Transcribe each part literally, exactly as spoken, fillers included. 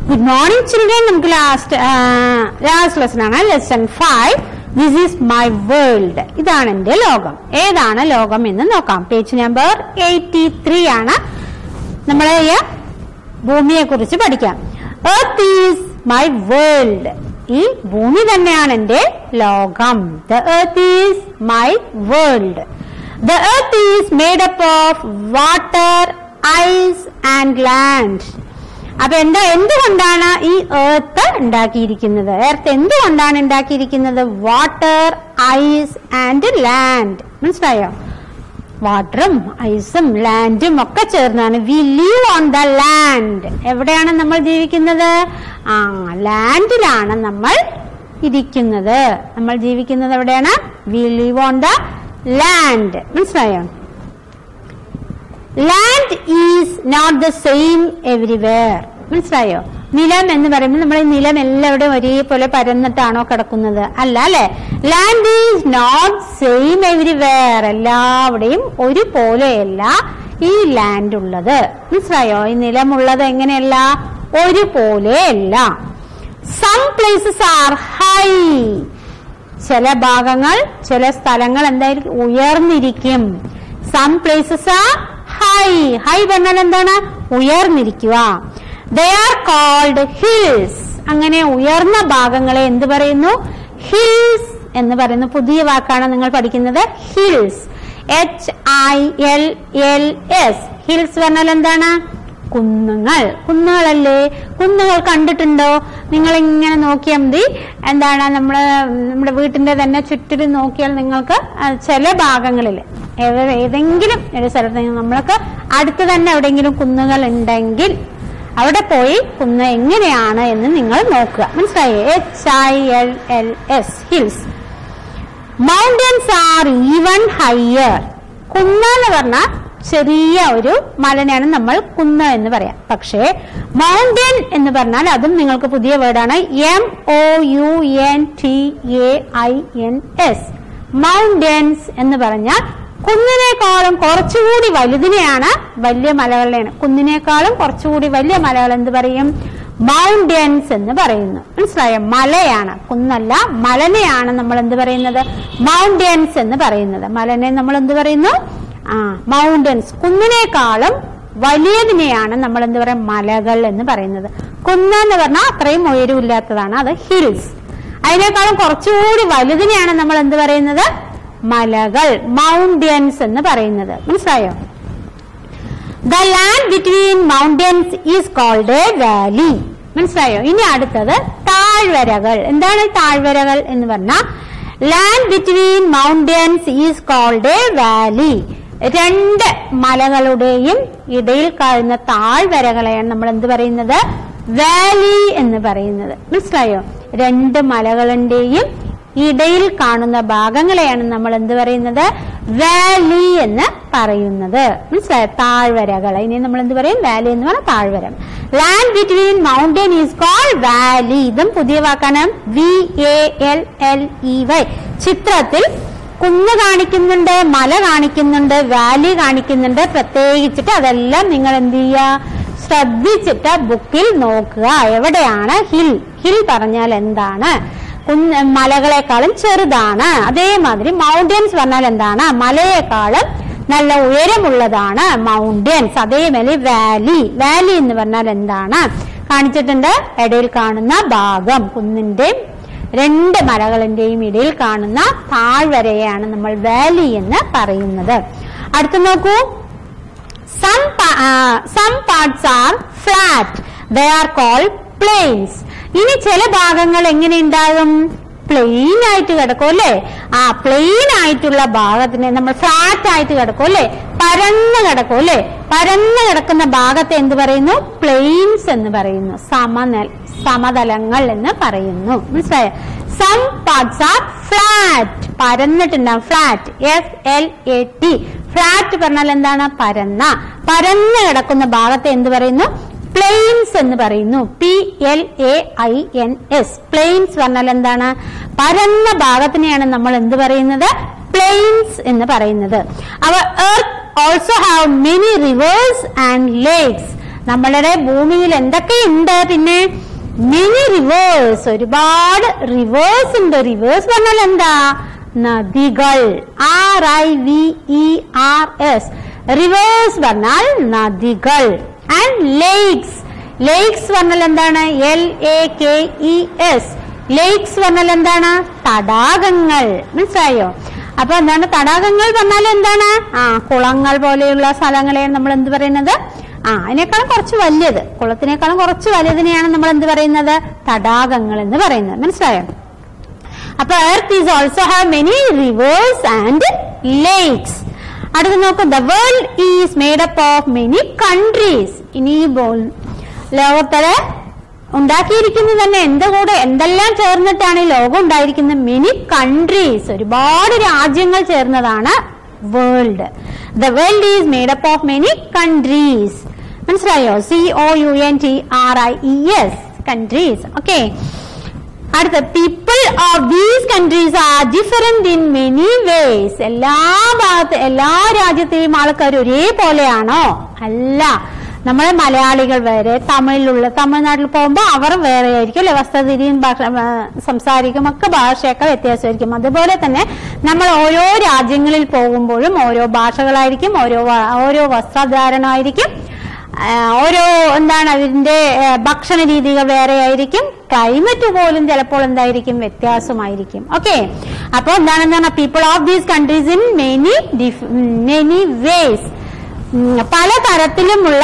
Good morning children. നമുക്ക് last last lesson ആണ് lesson five. This is my world. ഇതാണ് എന്റെ ലോകം. ഏതാണ് ലോകം എന്ന് നോക്കാം. പേജ് നമ്പർ എയ്റ്റി ത്രീ ആണ്. നമ്മളെ ഭൂമിയെ കുറിച്ച് പഠിക്കാം. Earth is my world. ഈ ഭൂമി തന്നെയാണ് എന്റെ ലോകം. The earth is my world. The earth is made up of water, ice and land. അപ്പൊ എന്താ എന്തുകൊണ്ടാണ് ഈ എർത്ത് ഉണ്ടാക്കിയിരിക്കുന്നത്? എർത്ത് എന്തുകൊണ്ടാണ് ഉണ്ടാക്കിയിരിക്കുന്നത്? Water, ice and land. മനസ്സിലായോ? വാട്ടറും ഐസും ലാൻഡും ഒക്കെ ചേർന്നാണ്. We live on the land. എവിടെയാണ് നമ്മൾ ജീവിക്കുന്നത്? ആ ലാൻഡിലാണ് നമ്മൾ ഇരിക്കുന്നത്. നമ്മൾ ജീവിക്കുന്നത് എവിടെയാണ്? We live on the land. മനസ്സിലായോ? Land is not the same everywhere. മനസ്സിലായോ? നിലം എന്ന് പറയുമ്പോൾ നമ്മൾ ഈ നിലം എല്ലാവരുടെയും ഒരേപോലെ പരന്നിട്ടാണോ കിടക്കുന്നത്? അല്ല അല്ലെ. Land is not same everywhere. എല്ലാവിടെയും ഒരുപോലെയല്ല ഈ ലാൻഡ് ഉള്ളത്. മനസ്സിലായോ? ഈ നിലമുള്ളത് എങ്ങനെയല്ല? ഒരുപോലെയല്ല. Some places are high. ചില ഭാഗങ്ങൾ, ചില സ്ഥലങ്ങൾ എന്തായിരിക്കും? ഉയർന്നിരിക്കും. Some places are high. High പറഞ്ഞാൽ എന്താണ്? ഉയർന്നിരിക്കുക. They are called hills. അങ്ങനെ ഉയർന്ന ഭാഗങ്ങളെ എന്ത് പറയുന്നു? ഹിൽസ് എന്ന് പറയുന്നു. പുതിയ വാക്കാണ് നിങ്ങൾ പഠിക്കുന്നത്. Hills. H I L L S. Hills പറഞ്ഞാൽ എന്താണ്? കുന്നുകൾ. കുന്നുകളല്ലേ? കുന്നുകൾ കണ്ടിട്ടുണ്ടോ? നിങ്ങൾ ഇങ്ങനെ നോക്കിയാൽ മതി. എന്താണ് നമ്മള് നമ്മുടെ വീട്ടിന്റെ തന്നെ ചുറ്റിലും നോക്കിയാൽ നിങ്ങൾക്ക് ചില ഭാഗങ്ങളിൽ ഏതെങ്കിലും ഒരു സ്ഥലത്ത് നമ്മൾക്ക് അടുത്ത് തന്നെ എവിടെയെങ്കിലും കുന്നുകൾ ഉണ്ടെങ്കിൽ അവിടെ പോയി കുന്ന് എങ്ങനെയാണ് എന്ന് നിങ്ങൾ നോക്കുക. മനസ്സിലായേ? H I L L S. Hills. Mountains are even higher. കുന്ന് എന്ന് പറഞ്ഞാൽ ചെറിയ ഒരു മലനെയാണ് നമ്മൾ കുന്ന് എന്ന് പറയാം. പക്ഷേ മൗണ്ടൻ എന്ന് പറഞ്ഞാൽ അതും നിങ്ങൾക്ക് പുതിയ വേർഡാണ്. M O U N T A I N S. Mountains എന്ന് പറഞ്ഞാൽ കുന്നിനേക്കാളും കുറച്ചുകൂടി വലുതിനെയാണ്, വലിയ മലകളെയാണ്. കുന്നിനേക്കാളും കുറച്ചുകൂടി വലിയ മലകൾ എന്ത് പറയും? മൗണ്ടൻസ് എന്ന് പറയുന്നു. മനസ്സിലായോ? മലയാണ്, കുന്നല്ല. മലനെയാണ് നമ്മൾ എന്ത് പറയുന്നത്? മൗണ്ടൻസ് എന്ന് പറയുന്നത്. മലനെ നമ്മൾ എന്ത് പറയുന്നു? ആ മൗണ്ടൻസ്. കുന്നിനേക്കാളും വലിയതിനെയാണ് നമ്മൾ എന്ത് പറയാം? മലകൾ എന്ന് പറയുന്നത്. കുന്ന് എന്ന് പറഞ്ഞാൽ അത്രയും ഉയരമില്ലാത്തതാണ്, അത് ഹിൽസ്. അതിനേക്കാളും കുറച്ചുകൂടി വലുതിനെയാണ് നമ്മൾ എന്ത് പറയുന്നത്? മലകൾ, മൗണ്ടൻസ് എന്ന് പറയുന്നത്. മനസ്സിലായോ? The land between mountains is called a valley. മനസ്സിലായോ? ഇനി അടുത്തത് താഴ്വരകൾ. എന്താണ് താഴ്വരകൾ എന്ന് പറഞ്ഞാൽ land between mountains is called a valley. രണ്ട് മലകളുടെയും ഇടയിൽ കാണുന്ന താഴ്വരകളെയാണ് നമ്മൾ എന്ത് പറയുന്നത്? വാലി എന്ന് പറയുന്നത്. മനസ്സിലായോ? രണ്ട് മലകളുടെയും ഇടയിൽ കാണുന്ന ഭാഗങ്ങളെയാണ് നമ്മൾ എന്ത് പറയുന്നത്? വാലി എന്ന് പറയുന്നത്. മനസ്സിലായോ? താഴ്വരകൾ. ഇനി നമ്മൾ എന്ത് പറയും? വാലി എന്ന് പറഞ്ഞാൽ താഴ്വര. Land between mountain is called valley. ഇതും പുതിയ വാക്കാണ്. V A L L E Y. ചിത്രത്തിൽ കുന്ന് കാണിക്കുന്നുണ്ട്, മല കാണിക്കുന്നുണ്ട്, വാലി കാണിക്കുന്നുണ്ട്. പ്രത്യേകിച്ചിട്ട് അതെല്ലാം നിങ്ങൾ എന്ത് ചെയ്യുക? ശ്രദ്ധിച്ചിട്ട് ബുക്കിൽ നോക്കുക. എവിടെയാണ് ഹിൽ? ഹിൽ പറഞ്ഞാൽ എന്താണ്? കുന്ന് മലകളെക്കാളും ചെറുതാണ്. അതേമാതിരി മൗണ്ടൻസ് പറഞ്ഞാൽ എന്താണ്? മലയെക്കാളും നല്ല ഉയരമുള്ളതാണ് മൗണ്ടൻസ്. അതേമാതിരി വാലി. വാലി എന്ന് പറഞ്ഞാൽ എന്താണ്? കാണിച്ചിട്ടുണ്ട്. ഇടയിൽ കാണുന്ന ഭാഗം, കുന്നിന്റെയും രണ്ട് മലകളിന്റെയും ഇടയിൽ കാണുന്ന താഴ്വരയാണ് നമ്മൾ വാലി എന്ന് പറയുന്നത്. അടുത്ത് നോക്കൂ. Some, uh, some parts are flat. They are called plains. ഇനി ചില ഭാഗങ്ങൾ എങ്ങനെ ഉണ്ടാകും? പ്ലെയിൻ ആയിട്ട് കിടക്കും അല്ലെ? ആ പ്ലെയിൻ ആയിട്ടുള്ള ഭാഗത്തിനെ നമ്മൾ ഫ്ലാറ്റ് ആയിട്ട് കിടക്കും അല്ലെ? പരന്ന് കിടക്കും അല്ലെ? പരന്ന് കിടക്കുന്ന ഭാഗത്തെ എന്ത് പറയുന്നു? പ്ലെയിൻസ് എന്ന് പറയുന്നു. സമനൽ സമതലങ്ങൾ എന്ന് പറയുന്നു. മനസ്സിലായോ? Some parts are flat. പരന്നിട്ടുണ്ടാവും. Flat. F L A T. Flat പറഞ്ഞാൽ എന്താണ്? പരന്ന. പരന്ന് കിടക്കുന്ന ഭാഗത്തെ എന്ത് പറയുന്നു? പ്ലെയിൻസ് എന്ന് പറയുന്നു. P L A I N S. Plains പറഞ്ഞാൽ എന്താണ്? പരന്ന ഭാഗത്തിനെയാണ് നമ്മൾ എന്ത് പറയുന്നത്? പ്ലെയിൻസ് എന്ന് പറയുന്നത്. Our earth also have many rivers and lakes. നമ്മളുടെ ഭൂമിയിൽ എന്തൊക്കെയുണ്ട്? പിന്നെ മെനി റിവേഴ്സ്, ഒരുപാട് റിവേഴ്സ് ഉണ്ട്. റിവേഴ്സ് പറഞ്ഞാൽ എന്താ? നദികൾ. R I V E R S. Rivers പറഞ്ഞാൽ നദികൾ. And lakes. ലേക്സ് പറഞ്ഞാൽ എന്താണ്? L A K E S. Lakes പറഞ്ഞാൽ എന്താണ്? തടാകങ്ങൾ. മനസ്സിലായോ? അപ്പൊ എന്താണ് തടാകങ്ങൾ പറഞ്ഞാൽ എന്താണ്? ആ കുളങ്ങൾ പോലെയുള്ള സ്ഥലങ്ങളെയാണ് നമ്മൾ എന്ത് പറയുന്നത്? ആ അതിനേക്കാളും കുറച്ച് വലിയത്, കുളത്തിനേക്കാളും കുറച്ച് വലുതിനെയാണ് നമ്മൾ എന്ത് പറയുന്നത്? തടാകങ്ങൾ എന്ന് പറയുന്നത്. മനസ്സിലായോ? അപ്പൊ earth is also have many rivers and lakes. അടുത്ത് നോക്കൂ, the world is made up of many countries. ഇനി ലോകത്തില് ഉണ്ടാക്കിയിരിക്കുന്നത് തന്നെ എന്ത് കൂടെ എന്തെല്ലാം ചേർന്നിട്ടാണ് ഈ ലോകം ഉണ്ടായിരിക്കുന്നത്? മെനി കൺട്രീസ്, ഒരുപാട് രാജ്യങ്ങൾ ചേർന്നതാണ് world. The world is made up of many countries. മനസ്സിലായോ? C O U N T R I E S, countries. Okay. അടുത്ത, people of these countries are different in many ways. എല്ലാ ഭാഗത്ത് എല്ലാ രാജ്യത്തെയും ആൾക്കാർ ഒരേപോലെയാണോ? അല്ല. നമ്മളെ മലയാളികൾ വേറെ, തമിഴിലുള്ള തമിഴ്നാട്ടിൽ പോകുമ്പോൾ അവർ വേറെ ആയിരിക്കും അല്ലെ, വസ്ത്രരീതിയും ഭാഷ സംസാരിക്കും ഒക്കെ ഭാഷയൊക്കെ വ്യത്യാസമായിരിക്കും. അതുപോലെ തന്നെ നമ്മൾ ഓരോ രാജ്യങ്ങളിൽ പോകുമ്പോഴും ഓരോ ഭാഷകളായിരിക്കും, ഓരോ ഓരോ വസ്ത്രധാരണമായിരിക്കും, ഓരോ എന്താണ് അതിന്റെ ഭക്ഷണ രീതികൾ വേറെ ആയിരിക്കും, ക്ലൈമറ്റ് പോലും ചിലപ്പോൾ എന്തായിരിക്കും? വ്യത്യാസമായിരിക്കും. ഓക്കെ. അപ്പൊ എന്താണെന്നാണ് people of these countries in many many ways. പല തരത്തിലുമുള്ള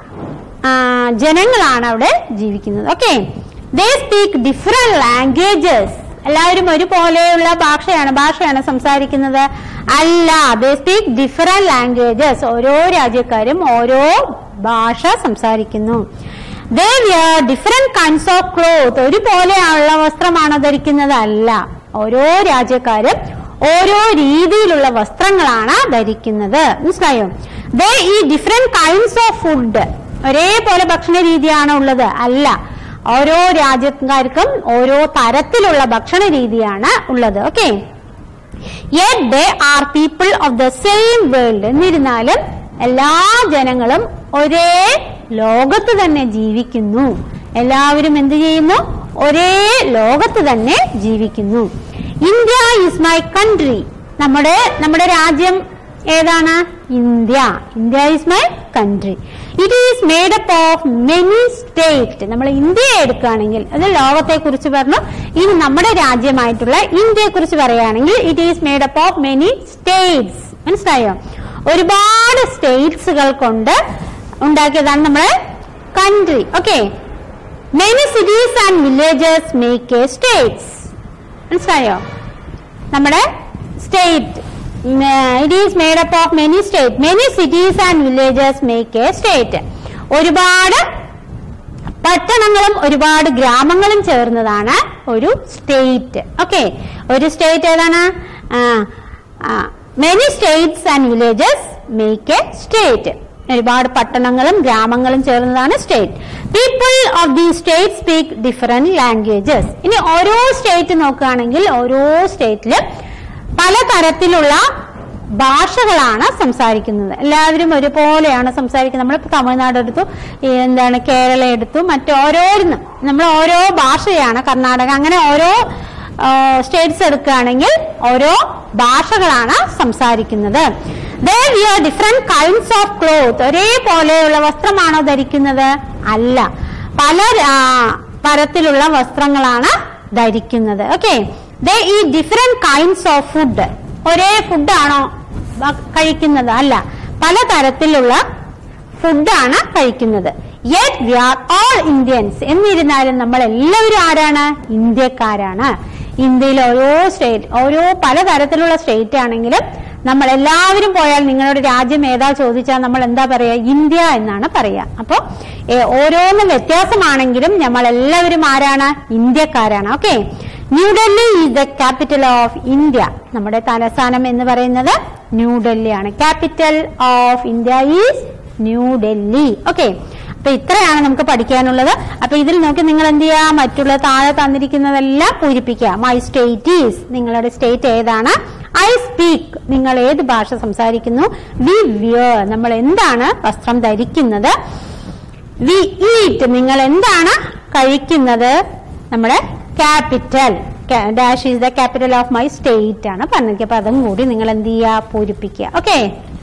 ജനങ്ങളാണ് അവിടെ ജീവിക്കുന്നത്. Okay. They speak different languages. എല്ലാവരും ഒരുപോലെയുള്ള ഭാഷയാണ് ഭാഷയാണ് സംസാരിക്കുന്നത്? അല്ല. They speak different languages. ഓരോ രാജ്യക്കാരും ഓരോ ഭാഷ സംസാരിക്കുന്നു. They wear different kinds of cloth. ഒരുപോലെയുള്ള വസ്ത്രമാണോ ധരിക്കുന്നത്? അല്ല. ഓരോ രാജ്യക്കാരും ഓരോ രീതിയിലുള്ള വസ്ത്രങ്ങളാണ് ധരിക്കുന്നത്. മനസ്സിലായോ? ദേ ഈ ഡിഫറെന്റ് കൈൻഡ്സ് ഓഫ് ഫുഡ്. ഒരേപോലെ ഭക്ഷണ രീതിയാണോ ഉള്ളത്? അല്ല. ഓരോ രാജ്യക്കാർക്കും ഓരോ തരത്തിലുള്ള ഭക്ഷണ രീതിയാണ് ഉള്ളത്. Okay. Yet they are people of the same world. എന്നിരുന്നാലും എല്ലാ ജനങ്ങളും ഒരേ ലോകത്ത് തന്നെ ജീവിക്കുന്നു. എല്ലാവരും എന്ത് ചെയ്യുന്നു? ഒരേ ലോകത്ത് തന്നെ ജീവിക്കുന്നു. India is my country. നമ്മുടെ നമ്മുടെ രാജ്യം ഏതാണ്? India. India is my country. It is made up of many state. നമ്മൾ ഇന്ത്യയെ എടുക്കുകയാണെങ്കിൽ അത് ലോകത്തെ കുറിച്ച് പറഞ്ഞു. ഇനി നമ്മുടെ രാജ്യമായിട്ടുള്ള ഇന്ത്യയെ കുറിച്ച് പറയുകയാണെങ്കിൽ it is made up of many states. മനസ്സിലായോ? ഒരുപാട് സ്റ്റേറ്റ്സുകൾ കൊണ്ട് ഉണ്ടാക്കിയതാണ് നമ്മുടെ country. Okay. Many cities and villages make a states. മനസ്സിലായോ? നമ്മുടെ state it is made up of many state. Many cities and villages make a state. ഒരുപാട് പട്ടണങ്ങളും ഒരുപാട് ഗ്രാമങ്ങളും ചേർന്നതാണ് ഒരു സ്റ്റേറ്റ്. ഓക്കെ. ഒരു സ്റ്റേറ്റ് ഏതാണ്? Many states and villages make a state. ഒരുപാട് പട്ടണങ്ങളും ഗ്രാമങ്ങളും ചേർന്നതാണ് state. People of the state speak different languages. ഇനി ഓരോ സ്റ്റേറ്റ് നോക്കുകയാണെങ്കിൽ ഓരോ സ്റ്റേറ്റിലും പലതരത്തിലുള്ള ഭാഷകളാണ് സംസാരിക്കുന്നത്. എല്ലാവരും ഒരുപോലെയാണ് സംസാരിക്കുന്നത്. നമ്മളിപ്പോൾ തമിഴ്നാട് എടുത്തു, എന്താണ് കേരള എടുത്തു, മറ്റോരോന്നും നമ്മൾ ഓരോ ഭാഷയാണ്. കർണാടക, അങ്ങനെ ഓരോ സ്റ്റേറ്റ്സ് എടുക്കുകയാണെങ്കിൽ ഓരോ ഭാഷകളാണ് സംസാരിക്കുന്നത്. They wear different kinds of clothes. ഒരേപോലെയുള്ള വസ്ത്രമാണോ ധരിക്കുന്നത്? അല്ല. പല തരത്തിലുള്ള വസ്ത്രങ്ങളാണ് ധരിക്കുന്നത്. Okay. They eat different kinds of food. ഒരേ ഫുഡാണോ കഴിക്കുന്നത്? അല്ല. പല തരത്തിലുള്ള ഫുഡാണ് കഴിക്കുന്നത്. Yet we are all Indians. എന്നിരുന്നാലും നമ്മൾ എല്ലാവരും ആരാണ്? ഇന്ത്യക്കാരാണ്. ഇന്ത്യയിൽ ഓരോ സ്റ്റേറ്റ് ഓരോ പലതരത്തിലുള്ള സ്റ്റേറ്റ് ആണെങ്കിലും നമ്മൾ എല്ലാവരും പോയാൽ നിങ്ങളുടെ രാജ്യം ഏതാ ചോദിച്ചാൽ നമ്മൾ എന്താ പറയാ? ഇന്ത്യ എന്നാണ് പറയാ. അപ്പൊ ഓരോന്നും വ്യത്യാസമാണെങ്കിലും നമ്മൾ എല്ലാവരും ആരാണ്? ഇന്ത്യക്കാരാണ്. Okay. New Delhi is the capital of India. നമ്മുടെ തലസ്ഥാനം എന്ന് പറയുന്നത് ന്യൂഡൽഹിയാണ്. Capital of India is New Delhi. Okay. അപ്പൊ ഇത്രയാണ് നമുക്ക് പഠിക്കാനുള്ളത്. അപ്പൊ ഇതിൽ നോക്കി നിങ്ങൾ എന്ത് ചെയ്യുക? മറ്റുള്ള താഴെ തന്നിരിക്കുന്നതെല്ലാം പൂരിപ്പിക്കുക. മൈ സ്റ്റേറ്റ് ഈസ്, നിങ്ങളുടെ സ്റ്റേറ്റ് ഏതാണ്? ഐ സ്പീക്ക്, നിങ്ങൾ ഏത് ഭാഷ സംസാരിക്കുന്നു? വി വിയർ, നമ്മൾ എന്താണ് വസ്ത്രം ധരിക്കുന്നത്? വി ഈറ്റ് നിങ്ങൾ എന്താണ് കഴിക്കുന്നത്? നമ്മുടെ capital dash is the capital of my state ആണ് പറഞ്ഞത്. അപ്പൊ അതും കൂടി നിങ്ങൾ എന്ത് ചെയ്യുക? പൂരിപ്പിക്കുക. ഓക്കെ.